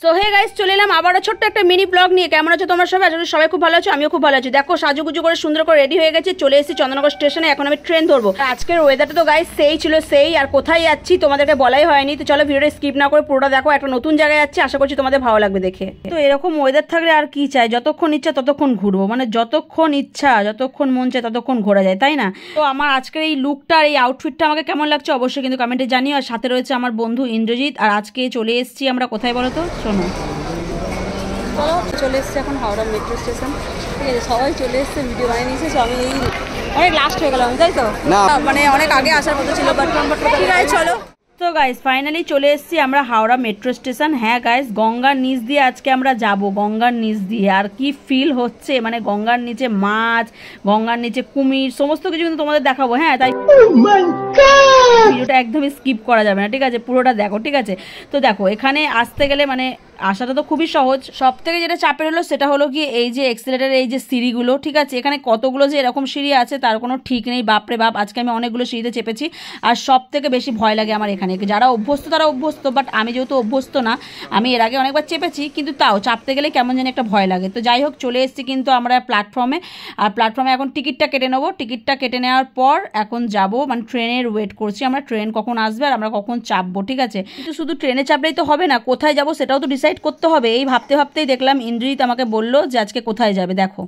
So hey guys, চলে এলাম আবারও ছোট্ট একটা মিনি ব্লগ নিয়ে। কেমন আছো তোমরা সবাই? আশা করি সবাই খুব ভালো আছো, আমিও খুব ভালো আছি। দেখো সাজুগুজু করে সুন্দর করে রেডি হয়ে গেছি, চলে এসেছি চন্দননগর স্টেশনে। এখন আমি ট্রেন ধরবো। আজকের ওয়েদারটা তো গাইস সেই ছিল সেই, আর কোথায় যাচ্ছি তোমাদেরকে বলাই হয়নি। তো চলো ভিডিওটা স্কিপ না করে পুরোটা দেখো, একটা নতুন জায়গায় যাচ্ছি, আশা করছি তোমাদের ভালো লাগবে দেখে। তো এরকম ওয়েদার থাকলে আর কি চাই, যতক্ষণ ইচ্ছা ততক্ষণ ঘুরবো, মানে যতক্ষণ ইচ্ছা যতক্ষণ মন চায় ততক্ষণ ঘোরা যায়, তাই না? তো আমার আজকের এই লুকটা আর এই আউটফিটটা আমাকে কেমন লাগছে অবশ্যই কিন্তু কমেন্টে জানিও। আর সাথে রয়েছে আমার বন্ধু ইন্দ্রজিৎ। আর আজকে চলে এসেছি আমরা কোথায় বলো তো, শোনো। চলে এসছে এখন হাওড়া মেট্রো স্টেশন, ঠিক আছে? সবাই চলে এসছে, ভিডিও বানিয়ে নিয়েছে। আমি এই অনেক লাস্ট হয়ে গেলাম, তাই তো? না মানে অনেক আগে আসার কথা ছিল, বাট ঠিক আছে চলো। তো গাইস ফাইনালি চলে এসেছি আমরা হাওড়া মেট্রো স্টেশন। হ্যাঁ গাইস, গঙ্গার নিচ দিয়ে আজকে আমরা যাব, গঙ্গার নিচ দিয়ে। আর কি ফিল হচ্ছে, মানে গঙ্গার নিচে মাছ, গঙ্গার নিচে কুমির, সমস্ত কিছু কিন্তু তোমাদের দেখাবো। হ্যাঁ, তাই ভিডিওটা একদমই স্কিপ করা যাবে না, ঠিক আছে? পুরোটা দেখো, ঠিক আছে? তো দেখো এখানে আসতে গেলে মানে আসাটা তো খুবই সহজ। সব থেকে যেটা চাপের হলো সেটা হলো কি এই যে এক্সিলেটারের এই যে সিঁড়িগুলো, ঠিক আছে? এখানে কতগুলো যে এরকম সিঁড়ি আছে তার কোনো ঠিক নেই, বাপরে বাপ। আজকে আমি অনেকগুলো সিঁড়িতে চেপেছি, আর সব থেকে বেশি ভয় লাগে আমার এখানে। যারা অভ্যস্ত তারা অভ্যস্ত, বাট আমি যেহেতু অভ্যস্ত না, আমি এর আগে অনেকবার চেপেছি, কিন্তু তাও চাপতে গেলে কেমন যেন একটা ভয় লাগে। তো যাই হোক, চলে এসেছি কিন্তু আমরা প্ল্যাটফর্মে। আর প্ল্যাটফর্মে এখন টিকিটটা কেটে নেবো। টিকিটটা কেটে নেওয়ার পর এখন যাব, মানে ট্রেনের ওয়েট করছি আমরা, ট্রেন কখন আসবে আর আমরা কখন চাপবো, ঠিক আছে? কিন্তু শুধু ট্রেনে চাপলেই তো হবে না, কোথায় যাব সেটাও তো ডিসাইড করতে হবে। এই ভাবতে ভাবতেই দেখলাম ইন্দ্রজিৎ আমাকে বললো যে আজকে কোথায় যাবে। দেখো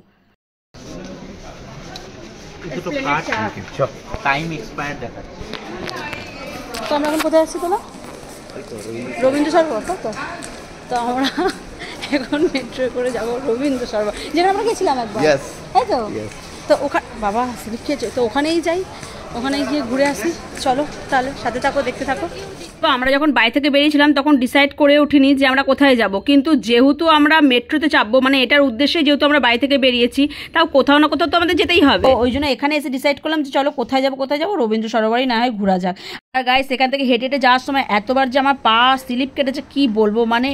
তো আমরা এখন কোথায় আসছি তোলা, রবীন্দ্র সরোবর, তো আমরা এখন মেট্রো করে যাবো রবীন্দ্র সরোবর, যেটা আমরা গেছিলাম একবার, তাই তো? তো ওখানে বাবা স্লিপ খেয়েছে, তো ওখানেই যাই, ওখানে গিয়ে ঘুরে আসি। চলো তাহলে সাথে থাকো, দেখতে থাকো। তো আমরা যখন বাড়ি থেকে বেরিয়েছিলাম তখন ডিসাইড করে উঠিনি যে আমরা কোথায় যাব, কিন্তু যেহেতু আমরা মেট্রোতে চাপবো, মানে এটার উদ্দেশ্যে যেহেতু আমরা বাড়ি থেকে বেরিয়েছি, তাও কোথাও না কোথাও তো আমাদের যেতেই হবে। ওই জন্য এখানে এসে ডিসাইড করলাম যে চলো কোথায় যাবো, রবীন্দ্র সরোবরই না হয় ঘোরা যাক। আর গাইস এখান থেকে হেঁটে হেঁটে যাওয়ার সময় এতবার যে আমার পা স্লিপ কেটেছে কি বলবো, মানে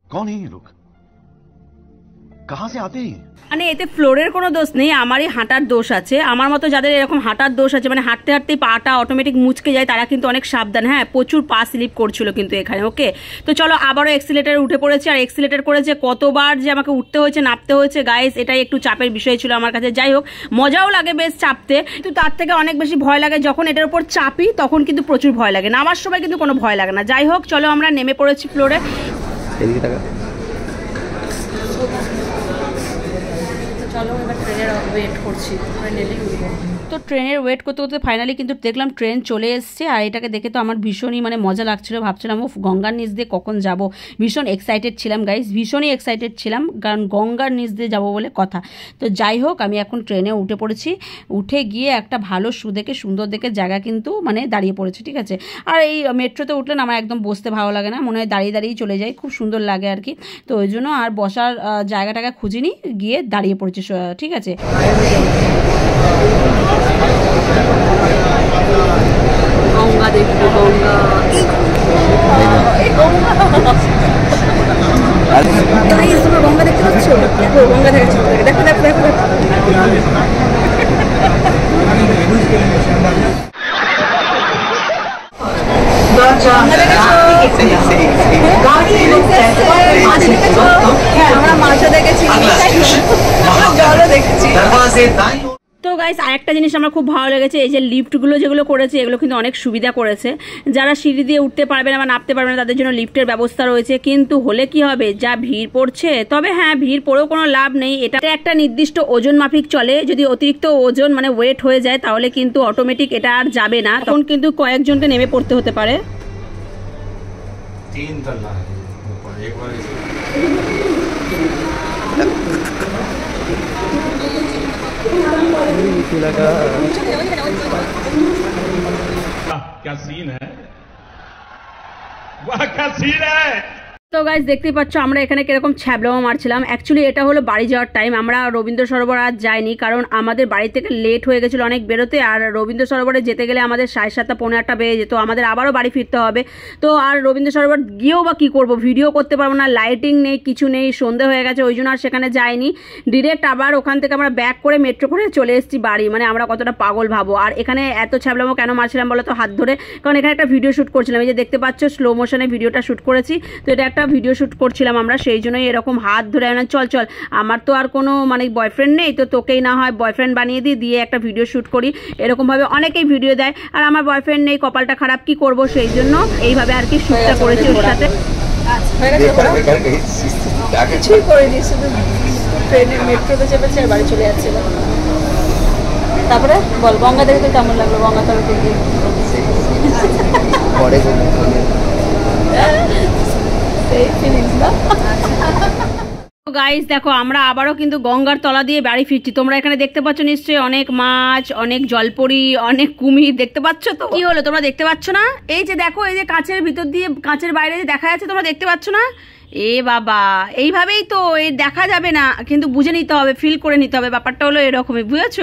মানে এতে ফ্লোরের কোনো দোষ নেই, আমারই হাঁটার দোষ আছে। আমার মতো যাদের এরকম হাঁটার দোষ আছে, মানে হাঁটতে হাঁটতেই পাটা অটোমেটিক মুচকে যায়, তারা কিন্তু অনেক সাবধান। হ্যাঁ, প্রচুর পা স্লিপ করছিল কিন্তু এখানে। ওকে, তো চলো আবারও এক্সিলেটারে উঠে পড়েছি। আর এক্সিলেটার করেছে কতবার যে আমাকে উঠতে হয়েছে, নামতে হয়েছে গাইস, এটাই একটু চাপের বিষয় ছিল আমার কাছে। যাই হোক, মজাও লাগে বেশ চাপতে, কিন্তু তার থেকে অনেক বেশি ভয় লাগে যখন এটার উপর চাপি, তখন কিন্তু প্রচুর ভয় লাগে। নামার সময় কিন্তু কোনো ভয় লাগে না। যাই হোক, চলো আমরা নেমে পড়েছি ফ্লোরে। চলো এবার ট্রেনের ওয়েট করছি, ফাইনালি উঠবো। তো ট্রেনের ওয়েট করতে করতে ফাইনালি কিন্তু দেখলাম ট্রেন চলে এসছে। আর এটাকে দেখে তো আমার ভীষণই মানে মজা লাগছিল, ভাবছিলাম ও গঙ্গার নিচ দিয়ে কখন যাব। ভীষণ এক্সাইটেড ছিলাম গাইস, ভীষণই এক্সাইটেড ছিলাম, কারণ গঙ্গার নিচ দিয়ে যাবো বলে কথা। তো যাই হোক, আমি এখন ট্রেনে উঠে পড়েছি। উঠে গিয়ে একটা ভালো সুন্দর দেখে জায়গা কিন্তু মানে দাঁড়িয়ে পড়েছি, ঠিক আছে? আর এই মেট্রোতে উঠলে না আমার একদম বসতে ভালো লাগে না, মনে হয় দাঁড়িয়ে দাঁড়িয়েই চলে যাই, খুব সুন্দর লাগে আর কি। তো ওই জন্য আর বসার জায়গাটাকে খুঁজিনি, গিয়ে দাঁড়িয়ে পড়েছি, ঠিক আছে? গঙ্গা দেখবো, গঙ্গা গঙ্গা দেখতে পাচ্ছ? দেখো গঙ্গা দেখাচ্ছি, দেখো দেখো দেখো দেখো। আমরা মাছও দেখেছি, জলও দেখেছি। তো গাইস আরেকটা জিনিস আমার খুব ভালো লেগেছে, এই যে লিফটগুলো যেগুলো করেছে, এগুলো কিন্তু অনেক সুবিধা করেছে। যারা সিঁড়ি দিয়ে উঠতে পারবে না বা নামতে পারবে না তাদের জন্য লিফটের ব্যবস্থা রয়েছে। কিন্তু হলে কি হবে, যা ভিড় পড়ছে, তবে হ্যাঁ ভিড় পড়েও কোনো লাভ নেই, এটা একটা নির্দিষ্ট ওজন মাফিক চলে। যদি অতিরিক্ত ওজন মানে ওয়েট হয়ে যায় তাহলে কিন্তু অটোমেটিক এটা আর যাবে না, তখন কিন্তু কয়েকজনকে নেমে পড়তে হতে পারে। क्या सीन है, वाह क्या सीन है। তো গাইস দেখতেই পাচ্ছ আমরা এখানে কিরকম ছ্যাবলামা মারছিলাম। অ্যাকচুয়ালি এটা হলো বাড়ি যাওয়ার টাইম, আমরা রবীন্দ্র সরোবর আর যাইনি, কারণ আমাদের বাড়ি থেকে লেট হয়ে গেছিলো অনেক বেরোতে। আর রবীন্দ্র সরোবরে যেতে গেলে আমাদের 7:30 পৌনে 8টা বেজে যেত, আমাদের আবারও বাড়ি ফিরতে হবে। তো আর রবীন্দ্র সরোবর গিয়েও বা কী করবো, ভিডিও করতে পারবো না, লাইটিং নেই, কিছু নেই, সন্ধে হয়ে গেছে, ওই জন্য আর সেখানে যাইনি। ডিরেক্ট আবার ওখান থেকে আমরা ব্যাক করে মেট্রো করে চলে এসেছি বাড়ি। মানে আমরা কতটা পাগল ভাবো। আর এখানে এত ছ্যাবলামো কেন মারছিলাম বলো তো, হাত ধরে, কারণ এখানে একটা ভিডিও শ্যুট করছিলাম। এই যে দেখতে পাচ্ছ স্লো মোশনে ভিডিওটা শ্যুট করেছি। তো এটা একটা একটা ভিডিও শ্যুট করছিলাম আমরা, সেই জন্যই এরকম হাত ধরে না চল চল, আমার তো আর কোনো মানে বয়ফ্রেন্ড নেই, তো তোকেই না হয় বয়ফ্রেন্ড বানিয়ে দিয়ে একটা ভিডিও শ্যুট করি। এরকমভাবে অনেকেই ভিডিও দেয়, আর আমার বয়ফ্রেন্ড নেই, কপালটা খারাপ, কি করব, সেই জন্য এইভাবে আর কি শ্যুটটা করেছি ওর সাথে। কিছুই করিনি, শুধু ট্রেনে মেট্রোতে চেপেছে আর বাড়ি চলে যাচ্ছিল। তারপরে বল, গঙ্গা দেখে তো কেমন লাগলো? গঙ্গা তরফে গিয়ে সেই ফিলিংস না? গাইস দেখো, আমরা আবারও কিন্তু গঙ্গার তলা দিয়ে বাড়ি ফিরছি। তোমরা এখানে দেখতে পাচ্ছ নিশ্চয়ই অনেক মাছ, অনেক জলপরি, অনেক কুমির দেখতে পাচ্ছ। তো কি হলো, তোমরা দেখতে পাচ্ছ না? এই যে দেখো, এই যে কাঁচের ভিতর দিয়ে, কাঁচের বাইরে যে দেখা যাচ্ছে, তোমরা দেখতে পাচ্ছ না? এ বাবা, এইভাবেই তো, এই দেখা যাবে না, কিন্তু বুঝে নিতে হবে, ফিল করে নিতে হবে। ব্যাপারটা হলো এরকমই, বুঝেছো?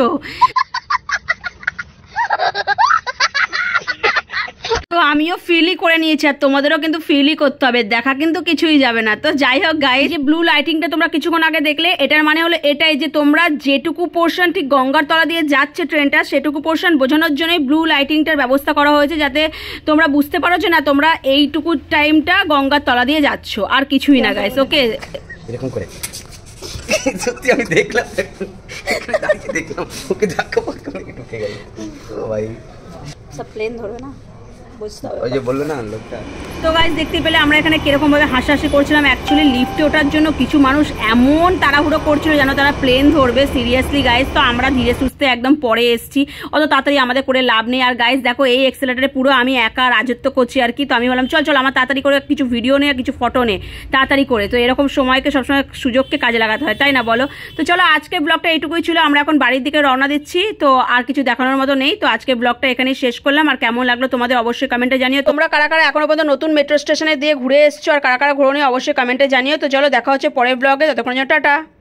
তো আমিও ফিলই করে নিয়েছি, আর তোমাদেরও কিন্তু ফিলই করতে হবে, দেখা কিন্তু কিছুই যাবে না। তো যাই হোক গাইস, যে ব্লু লাইটিংটা তোমরা কিছুক্ষণ আগে দেখলে, এটার মানে হলো এটাই যে তোমরা যেটুকু পোর্শন ঠিক গঙ্গার তলা দিয়ে যাচ্ছে ট্রেনটা, সেটুকু পোর্শন বোঝানোর জন্যই ব্লু লাইটিংটার ব্যবস্থা করা হয়েছে, যাতে তোমরা বুঝতে পারো যে না, তোমরা এইটুকু টাইমটা গঙ্গার তলা দিয়ে যাচ্ছ, আর কিছুই না গাইস। ওকে, এরকম করে সত্যি আমি দেখলাম ওকে ধাক্কা পাক্কা ঢুকে গেল ভাই, সব প্লেন ধরবে না, বুঝতে হবে। ওই যে বললো না লোকটা। তো গাইস দেখতে পেলে আমরা এখানে কিরকম ভাবে হাসাহাসি করছিলাম। অ্যাকচুয়ালি লিফটে ওঠার জন্য কিছু মানুষ এমন তাড়াহুড়ো করছিল যেন তারা প্লেন ধরবে, সিরিয়াসলি গাইস। তো আমরা ধীরে সুস্থে একদম পরে এসেছি, অত তাড়াতাড়ি আমাদের করে লাভ নেই। আর গাইস দেখো, এই এক্সেলেটারে পুরো আমি একা রাজত্ব করছি আর কি। তো আমি বললাম চল চল, আমার তাড়াতাড়ি করে কিছু ভিডিও নে, কিছু ফটো নে তাড়াতাড়ি করে। তো এরকম সময়কে সবসময় সুযোগকে কাজে লাগাতে হয়, তাই না বলো? তো চলো, আজকের ব্লগটা এইটুকুই ছিল। আমরা এখন বাড়ির দিকে রওনা দিচ্ছি, তো আর কিছু দেখানোর মতো নেই। তো আজকের ব্লগটা এখানেই শেষ করলাম। আর কেমন লাগলো তোমাদের অবশ্যই কমেন্টে জানিও। তোমরা কারা কারা এখনো পর্যন্ত নতুন মেট্রো স্টেশনে দিয়ে ঘুরে এসছো, আর কারা কারা ঘুরে নিয়ে অবশ্যই কমেন্টে জানিও। তো চলো, দেখা হচ্ছে পরের ব্লগে, ততক্ষণ টাটা।